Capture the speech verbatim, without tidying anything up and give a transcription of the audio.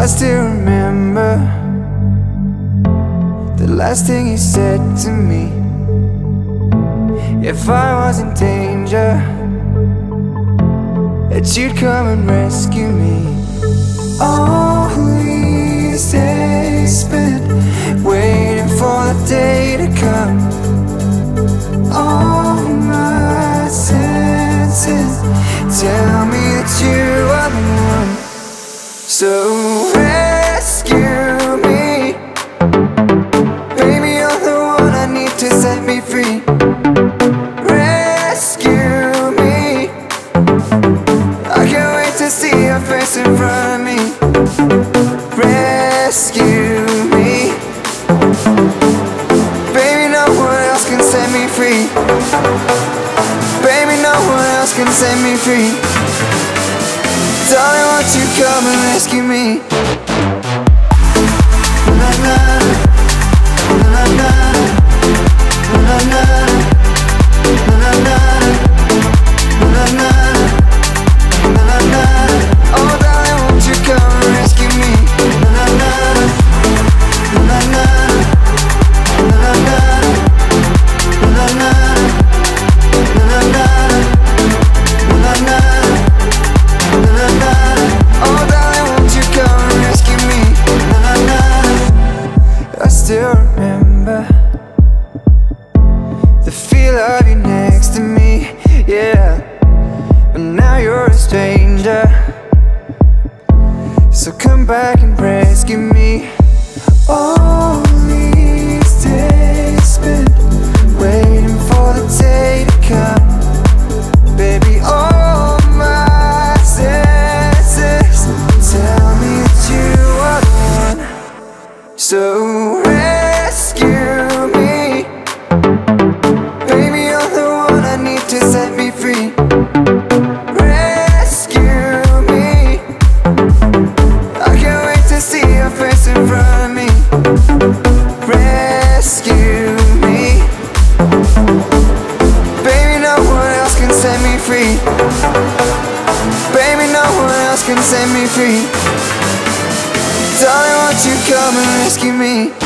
I still remember the last thing you said to me. If I was in danger, that you'd come and rescue me. All these days spent waiting for the day to come. All my senses tell me that you are the one. So rescue me, baby, you're the one I need to set me free. Rescue me, I can't wait to see your face in front of me. Rescue me, baby, no one else can set me free. Baby, no one else can set me free. Darling, won't you come and rescue me? Na na na na na na na na na na na na. Oh darling, won't you come and rescue me? Na na na na na na na na na na. Oh darling, won't you come and rescue me? I still remember the feel of you next to me, yeah. But now you're a stranger, so come back and rescue me. All these days spent waiting for the day to come. Baby, all my senses tell me that you are the one. So rescue me, baby, you're the one I need to set me free. Rescue me, I can't wait to see your face in front of me. Rescue me, baby, no one else can set me free. Baby, no one else can set me free. Darling, won't you come and rescue me?